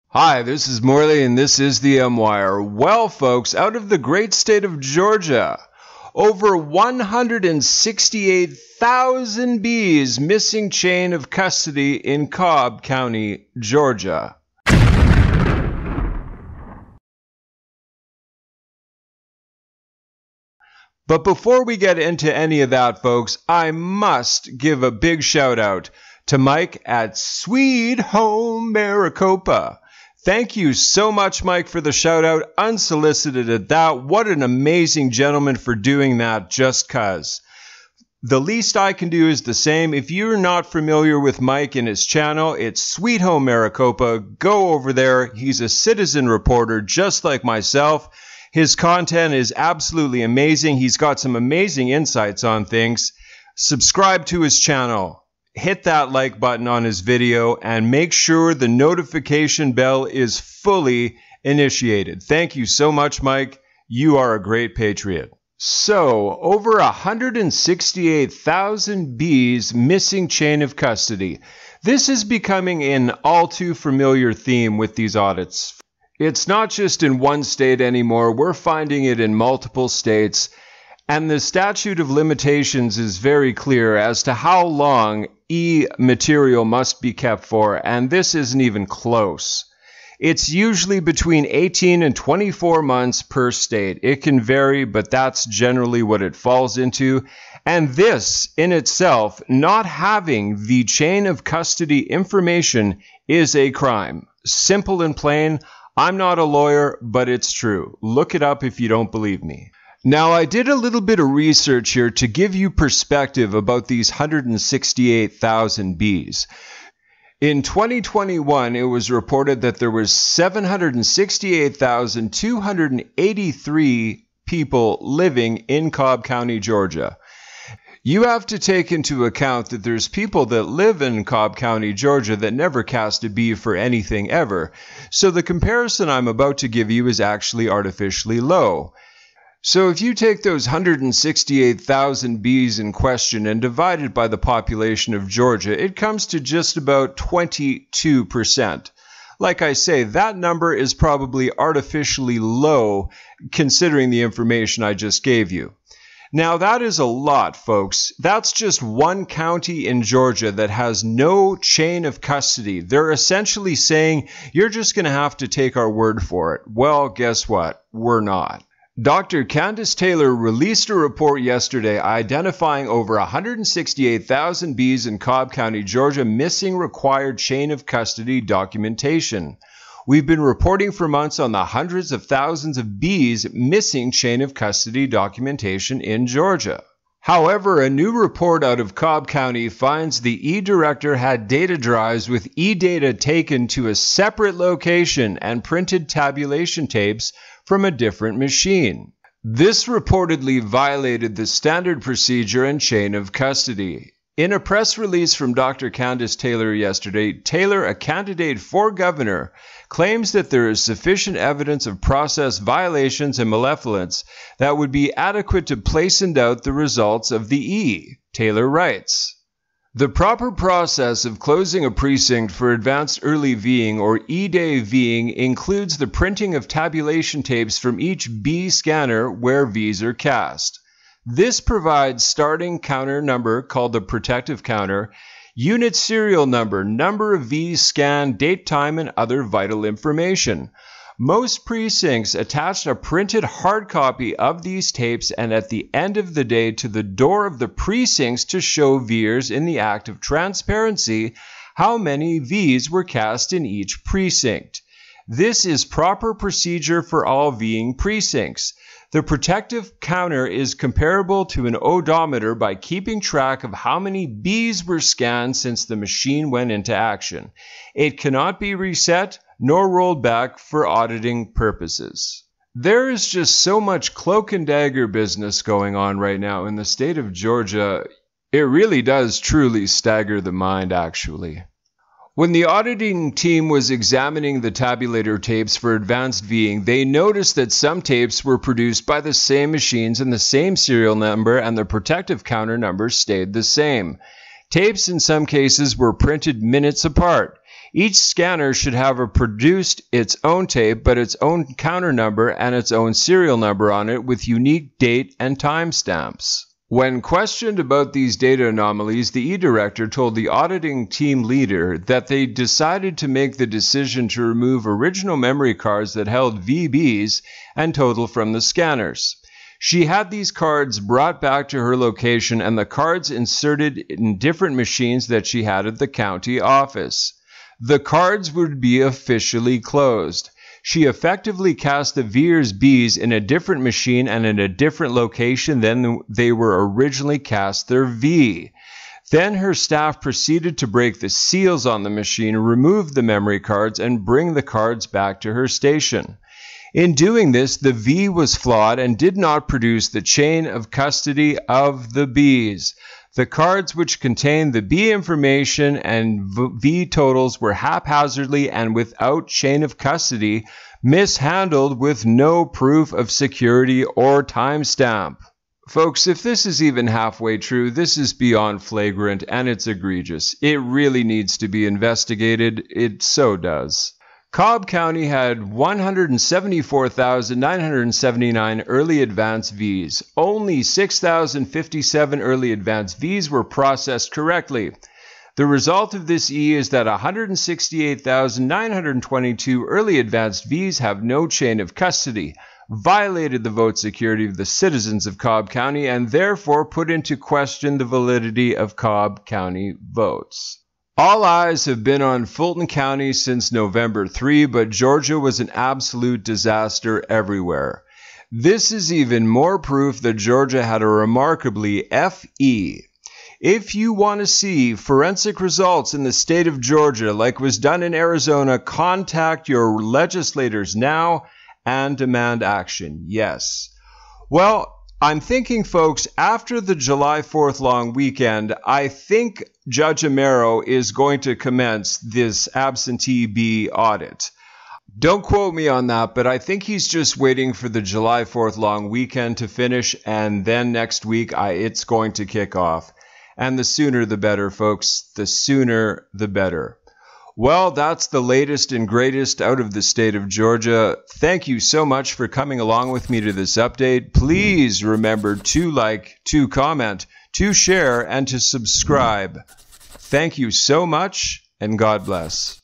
Hi, this is Morley and this is the M-Wire. Well, folks, out of the great state of Georgia, over 168,000 bees missing chain of custody in Cobb County, Georgia. But before we get into any of that, folks, I must give a big shout out to Mike at Sweet Home Maricopa. Thank you so much, Mike, for the shout out, unsolicited at that. What an amazing gentleman for doing that just 'cause. The least I can do is the same. If you're not familiar with Mike and his channel, it's Sweet Home Maricopa. Go over there. He's a citizen reporter just like myself. His content is absolutely amazing. He's got some amazing insights on things. Subscribe to his channel. Hit that like button on his video and make sure the notification bell is fully initiated. Thank you so much, Mike. You are a great patriot. So, over 168,000 bees missing chain of custody. This is becoming an all too familiar theme with these audits. It's not just in one state anymore. We're finding it in multiple states. And the statute of limitations is very clear as to how long material must be kept for, and this isn't even close. It's usually between 18 and 24 months per state. It can vary, but that's generally what it falls into. And this in itself, not having the chain of custody information, is a crime. Simple and plain. I'm not a lawyer, but it's true. Look it up if you don't believe me. Now, I did a little bit of research here to give you perspective about these 168,000 bees. In 2021, it was reported that there was 768,283 people living in Cobb County, Georgia. You have to take into account that there's people that live in Cobb County, Georgia that never cast a bee for anything ever. So the comparison I'm about to give you is actually artificially low. So if you take those 168,000 bees in question and divide it by the population of Georgia, it comes to just about 22%. Like I say, that number is probably artificially low considering the information I just gave you. Now, that is a lot, folks. That's just one county in Georgia that has no chain of custody. They're essentially saying, you're just going to have to take our word for it. Well, guess what? We're not. Dr. Candace Taylor released a report yesterday identifying over 168,000 bees in Cobb County, Georgia, missing required chain of custody documentation. We've been reporting for months on the hundreds of thousands of bees missing chain of custody documentation in Georgia. However, a new report out of Cobb County finds the E-Director had data drives with e-data taken to a separate location and printed tabulation tapes from a different machine. This reportedly violated the standard procedure and chain of custody. In a press release from Dr. Candace Taylor yesterday, Taylor, a candidate for governor, claims that there is sufficient evidence of process violations and malevolence that would be adequate to place in doubt the results of the E. Taylor writes, "The proper process of closing a precinct for advanced early Ving or E-Day Ving includes the printing of tabulation tapes from each B scanner where Vs are cast. This provides starting counter number called the protective counter, unit serial number, number of Vs scanned, date, time, and other vital information. Most precincts attach a printed hard copy of these tapes and at the end of the day to the door of the precincts to show viewers in the act of transparency how many Vs were cast in each precinct. This is proper procedure for all Ving precincts. The protective counter is comparable to an odometer by keeping track of how many bees were scanned since the machine went into action. It cannot be reset nor rolled back for auditing purposes." There is just so much cloak and dagger business going on right now in the state of Georgia. It really does truly stagger the mind, actually. When the auditing team was examining the tabulator tapes for advanced Ving, they noticed that some tapes were produced by the same machines and the same serial number, and the protective counter numbers stayed the same. Tapes in some cases were printed minutes apart. Each scanner should have produced its own tape, but its own counter number and its own serial number on it with unique date and timestamps. When questioned about these data anomalies, the e-director told the auditing team leader that they decided to make the decision to remove original memory cards that held VBs and total from the scanners. She had these cards brought back to her location and the cards inserted in different machines that she had at the county office. The cards would be officially closed. She effectively cast the Veers Bs in a different machine and in a different location than they were originally cast their V. Then her staff proceeded to break the seals on the machine, remove the memory cards, and bring the cards back to her station. In doing this, the V was flawed and did not produce the chain of custody of the Bs. The cards which contained the B information and V totals were haphazardly and without chain of custody, mishandled with no proof of security or timestamp. Folks, if this is even halfway true, this is beyond flagrant and it's egregious. It really needs to be investigated. It so does. Cobb County had 174,979 early advance Vs. Only 6,057 early advance Vs were processed correctly. The result of this E is that 168,922 early advanced Vs have no chain of custody, violated the vote security of the citizens of Cobb County, and therefore put into question the validity of Cobb County votes. All eyes have been on Fulton County since November 3, but Georgia was an absolute disaster everywhere. This is even more proof that Georgia had a remarkably FE. If you want to see forensic results in the state of Georgia like was done in Arizona, contact your legislators now and demand action. Yes. Well, I'm thinking, folks, after the July 4th long weekend, I think Judge Amaro is going to commence this absentee B audit. Don't quote me on that, but I think he's just waiting for the July 4th long weekend to finish, and then next week it's going to kick off. And the sooner the better, folks. The sooner the better. Well, that's the latest and greatest out of the state of Georgia. Thank you so much for coming along with me to this update. Please remember to like, to comment, to share, and to subscribe. Thank you so much, and God bless.